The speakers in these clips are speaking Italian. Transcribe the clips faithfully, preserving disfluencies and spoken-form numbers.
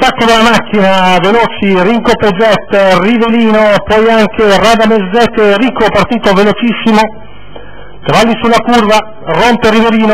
stacco della macchina, veloci Rinco Peget, Rivelino, poi anche Radamés e Rico partito velocissimo, cavalli sulla curva, rompe Rivelino,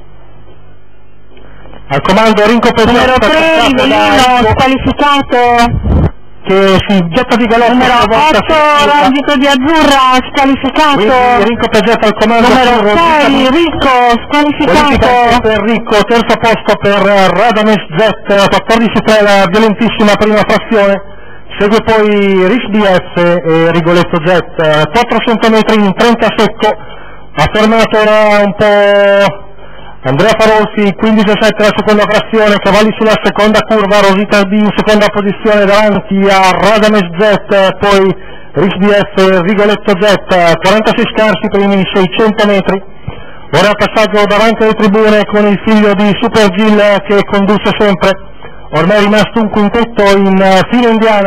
al comando Rinco Peget, numero tre Rivelino squalificato, che si getta di galoppo, numero otto Rosito di Azzurra squalificato, quindi Rinco Peget al comando, numero sei Rico squalificato per Rico, terzo posto per Radamés Jet, quattordici tre la violentissima prima frazione, segue poi Rich D F e Rigoletto Jet, quattrocento metri in trenta secco, ha fermato ora un po' Andrea Farolfi, quindici sette la seconda frazione, cavalli sulla seconda curva, Rosita D in seconda posizione davanti a Radamés Jet, poi Rich D F e Rigoletto Jet, quarantasei scarsi per i seicento metri. Ora passaggio davanti alle tribune con il figlio di Super Gil che conduce sempre, ormai è rimasto un quintetto in fila indiana.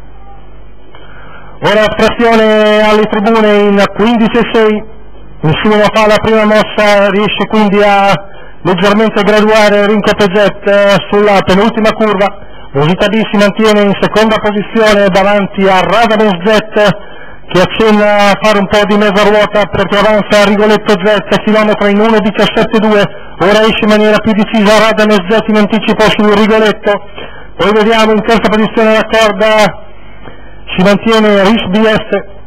Ora frazione alle tribune in quindici sei, nessuno fa la prima mossa, riesce quindi a leggermente graduare Rinco Peget sulla penultima curva. Rosita D si mantiene in seconda posizione davanti a Radamés Jet che accenna a fare un po' di mezza ruota perché avanza Rigoletto Jet, chilometro in uno diciassette due, ora esce in maniera più decisa Radamés Jet in anticipo su Rigoletto, poi vediamo in terza posizione la corda si mantiene Rich D F,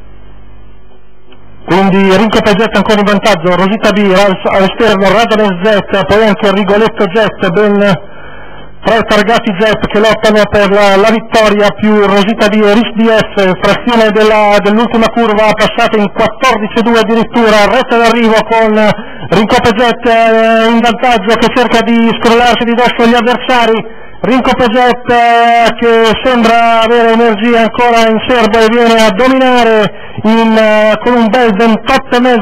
quindi Rinco Peget ancora in vantaggio, Rosita B all'esterno, Radamés Jet, poi anche Rigoletto Jet, ben tre targati Jet che lottano per la, la vittoria, più Rosita D e Rich D F, frazione dell'ultima curva passata in quattordici due addirittura, retta d'arrivo con Rinco Peget eh, in vantaggio che cerca di scrollarsi di dosso agli avversari. Rinco Peget eh, che sembra avere energia ancora in serbo e viene a dominare in, eh, con un bel ventotto e mezzo